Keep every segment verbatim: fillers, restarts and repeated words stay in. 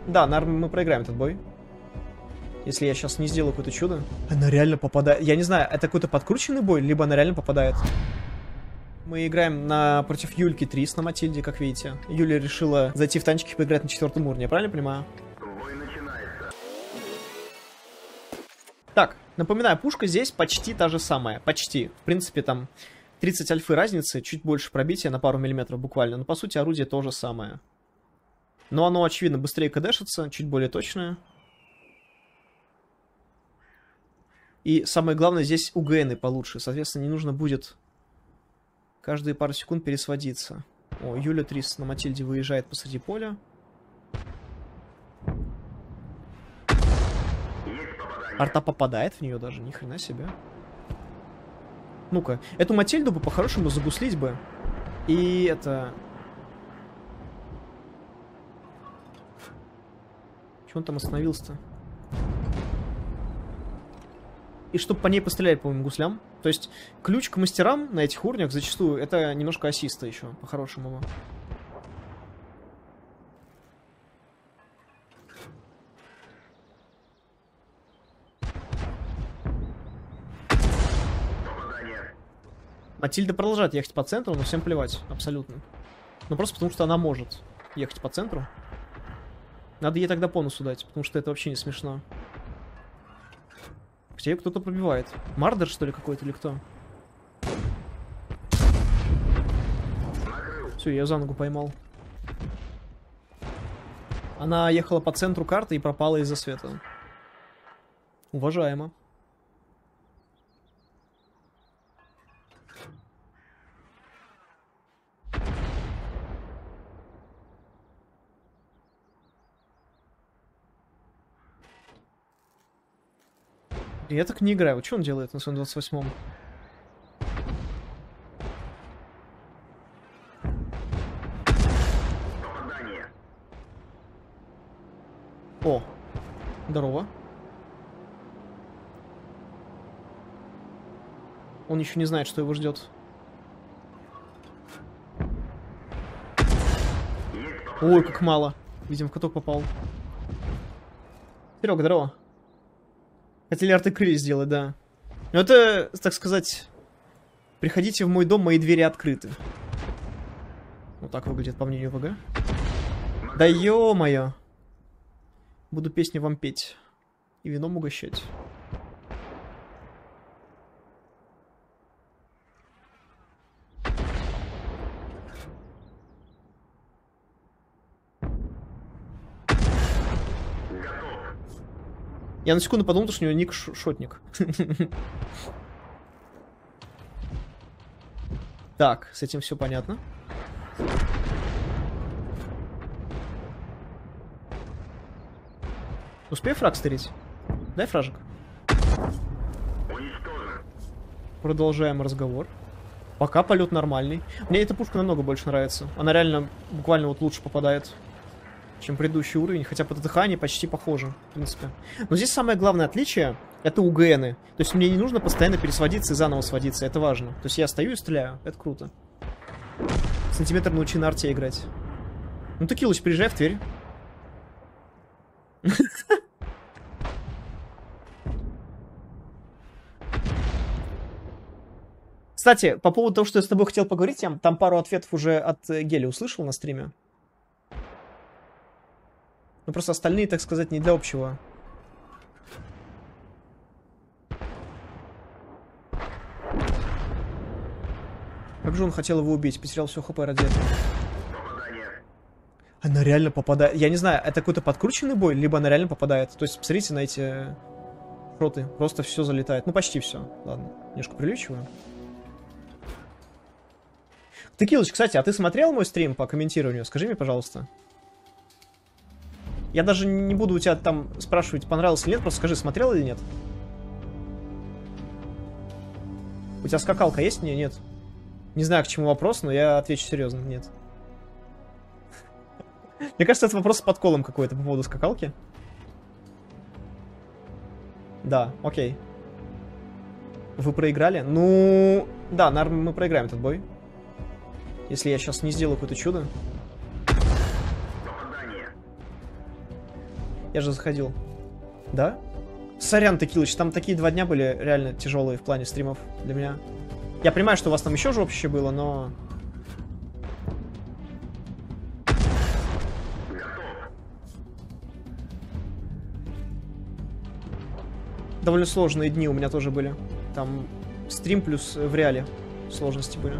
Да, наверное, мы проиграем этот бой. Если я сейчас не сделаю какое-то чудо. Она реально попадает. Я не знаю, это какой-то подкрученный бой, либо она реально попадает. Мы играем на... против Юльки Трис на Матильде, как видите. Юля решила зайти в танчики и поиграть на четвертом уровне, я правильно понимаю? Бой начинается. Так, напоминаю, пушка здесь почти та же самая. Почти. В принципе, там тридцать альфы разницы, чуть больше пробития на пару миллиметров буквально. Но по сути орудие то же самое. Но оно, очевидно, быстрее кэдэшится, чуть более точное. И самое главное, здесь УГНы получше. Соответственно, не нужно будет каждые пару секунд пересводиться. О, Юля Трис на Матильде выезжает посреди поля. Арта попадает в нее даже, ни хрена себе. Ну-ка, эту Матильду бы по-хорошему загуслить бы. И это... Чего он там остановился-то? И чтобы по ней пострелять, по-моему, гуслям. То есть ключ к мастерам на этих уровнях зачастую это немножко ассиста еще, по-хорошему. Матильда продолжает ехать по центру, но всем плевать, абсолютно. Ну просто потому, что она может ехать по центру. Надо ей тогда по носу дать, потому что это вообще не смешно. Хотя ее кто-то пробивает. Мардер, что ли, какой-то, или кто? Все, я ее за ногу поймал. Она ехала по центру карты и пропала из-за света. Уважаемо. Я так не играю. Что он делает на своем двадцать восьмом? О, здорово. Он еще не знает, что его ждет. Ой, как мало. Видимо, в каток попал. Серега, здорово. Хотели арты крылья сделать, да. Но это, так сказать, приходите в мой дом, мои двери открыты. Вот так выглядит, по мнению ВГ. Да ё-моё. Буду песню вам петь. И вином угощать. Я на секунду подумал, что у него ник шотник. Так, с этим все понятно. Успей фраг стырить? Дай фражик. Продолжаем разговор. Пока полет нормальный. Мне эта пушка намного больше нравится. Она реально буквально вот лучше попадает, чем предыдущий уровень, хотя по ТТХ они почти похожи, в принципе. Но здесь самое главное отличие — это УГНы. То есть мне не нужно постоянно пересводиться и заново сводиться, это важно. То есть я стою и стреляю, это круто. Сантиметр научи на арте играть. Ну ты, Килыч, приезжай в Тверь. Кстати, по поводу того, что я с тобой хотел поговорить, я там пару ответов уже от Гели услышал на стриме. Ну, просто остальные, так сказать, не для общего. Как же он хотел его убить? Потерял все хп ради этого. Она реально попадает. Я не знаю, это какой-то подкрученный бой, либо она реально попадает. То есть, посмотрите на эти шоты. Просто все залетает. Ну, почти все. Ладно, немножко приличиваю. Текилыч, кстати, а ты смотрел мой стрим по комментированию? Скажи мне, пожалуйста. Я даже не буду у тебя там спрашивать, понравилось или нет, просто скажи, смотрел или нет. У тебя скакалка есть? Не, нет. Не знаю, к чему вопрос, но я отвечу серьезно, нет. Мне кажется, это вопрос с подколом какой-то по поводу скакалки. Да, окей. Вы проиграли? Ну, да, наверное, мы проиграем этот бой. Если я сейчас не сделаю какое-то чудо. Я же заходил. Да? Сорян, Текилыч, там такие два дня были реально тяжелые в плане стримов для меня. Я понимаю, что у вас там еще жопище было, но... Довольно сложные дни у меня тоже были. Там стрим плюс в реале сложности были.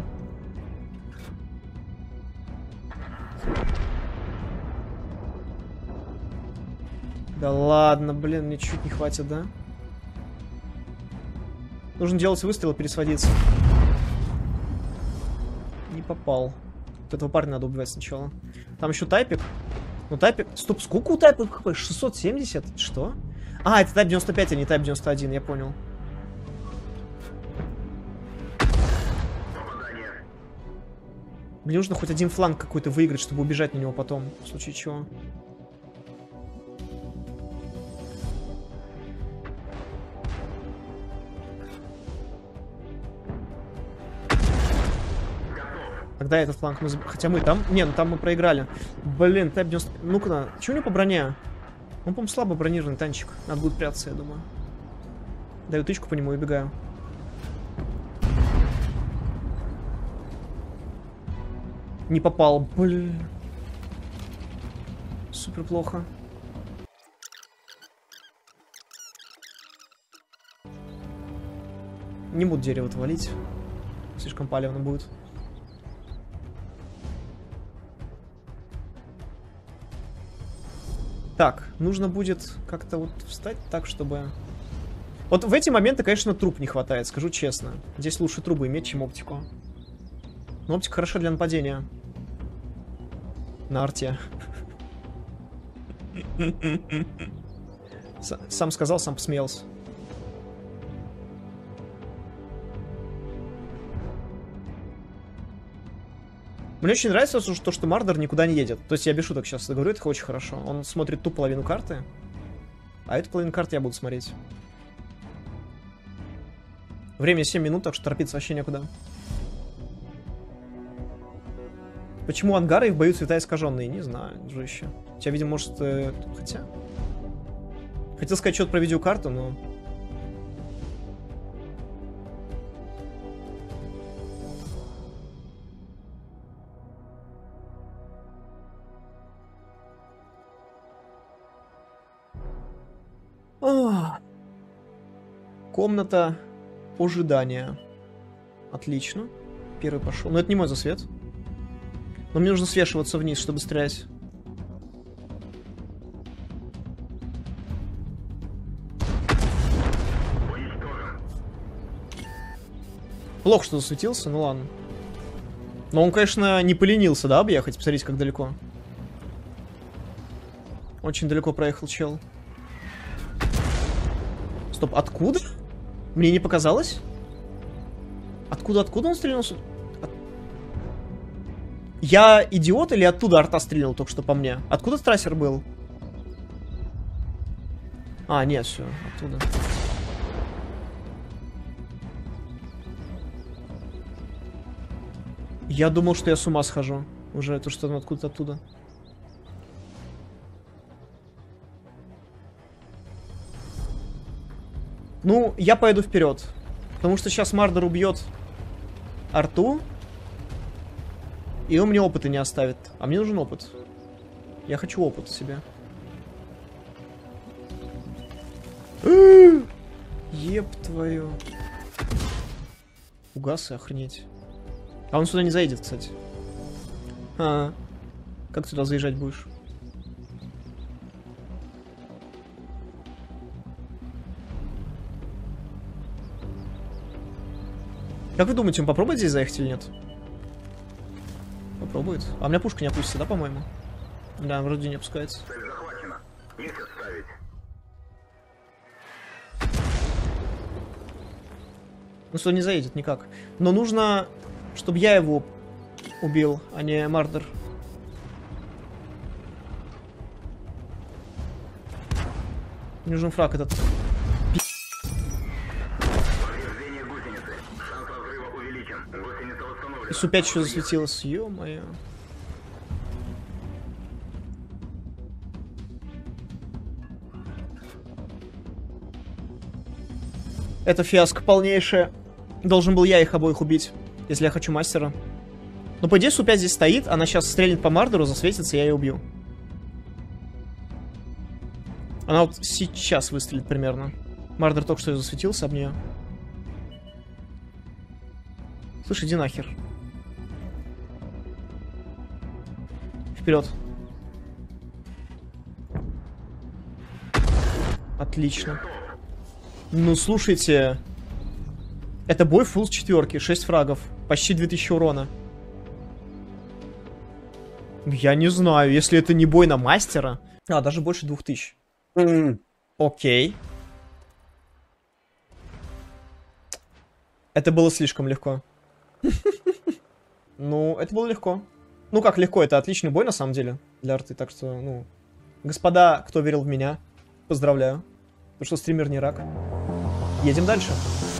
Да ладно, блин, мне чуть не хватит, да? Нужно делать выстрел и пересводиться. Не попал. Вот этого парня надо убивать сначала. Там еще тайпик. Ну тайпик... Стоп, сколько у тайпика хп? шестьсот семьдесят? Что? А, это тайп девяносто пять, а не тайп девяносто один, я понял. Мне нужно хоть один фланг какой-то выиграть, чтобы убежать на него потом, в случае чего. Когда этот фланг мы... Хотя мы там... Не, ну там мы проиграли. Блин, тайп девяносто... Ну-ка, чего у него по броне? Он, по-моему, слабо бронированный танчик. Надо будет прятаться, я думаю. Даю тычку по нему и убегаю. Не попал. Блин. Супер плохо. Не буду дерево-то валить. Слишком палевно будет. Так, нужно будет как-то вот встать так, чтобы... Вот в эти моменты, конечно, труб не хватает, скажу честно. Здесь лучше трубы иметь, чем оптику. Но оптика хороша для нападения. На арте. Сам сказал, сам посмеялся. Мне очень нравится то, что Мардер никуда не едет. То есть я без шуток сейчас говорю, это очень хорошо. Он смотрит ту половину карты, а эту половину карты я буду смотреть. Время семь минут, так что торопиться вообще некуда. Почему ангары и в бою цвета искаженные? Не знаю, дружище. У тебя, видимо, может... Э... Хотя... Хотел сказать что-то про видеокарту, но... Ох. Комната ожидания. Отлично. Первый пошел. Но это не мой засвет. Но мне нужно свешиваться вниз, чтобы стрелять. Плохо, что засветился, ну ладно. Но он, конечно, не поленился, да, объехать? Посмотрите, как далеко. Очень далеко проехал чел. Стоп, откуда? Мне не показалось? Откуда, откуда он стрельнулся? От... Я идиот или оттуда арта стрельнул только что по мне? Откуда трассер был? А, нет, все, оттуда. Я думал, что я с ума схожу. Уже то, что откуда-то оттуда. Ну, я пойду вперед. Потому что сейчас Мардер убьет арту. И он мне опыта не оставит. А мне нужен опыт. Я хочу опыт себе. Еб твою. Угас и охренеть. А он сюда не заедет, кстати. А, как ты сюда заезжать будешь? Как вы думаете, он попробует здесь заехать или нет? Попробует. А у меня пушка не опустится, да, по-моему? Да, вроде не опускается. Цель захвачена. Есть отставить. Ну, сюда не заедет никак. Но нужно, чтобы я его убил, а не Мардер. Мне нужен фраг этот. И Су пять еще засветилось. Ё-моё. Это фиаско полнейшее. Должен был я их обоих убить, если я хочу мастера. Но по идее Су пять здесь стоит, она сейчас стрельнет по Мардеру, засветится, я ее убью. Она вот сейчас выстрелит примерно. Мардер только что засветился об нее. Слушай, иди нахер. Вперед. Отлично. Ну, слушайте. Это бой фулл с четверки, шесть фрагов. Почти две тысячи урона. Я не знаю, если это не бой на мастера. А, даже больше двух тысяч. Mm. Окей. Это было слишком легко. Ну, это было легко. Ну, как легко, это отличный бой, на самом деле, для арты, так что, ну... Господа, кто верил в меня, поздравляю. Потому что стример не рак. Едем дальше.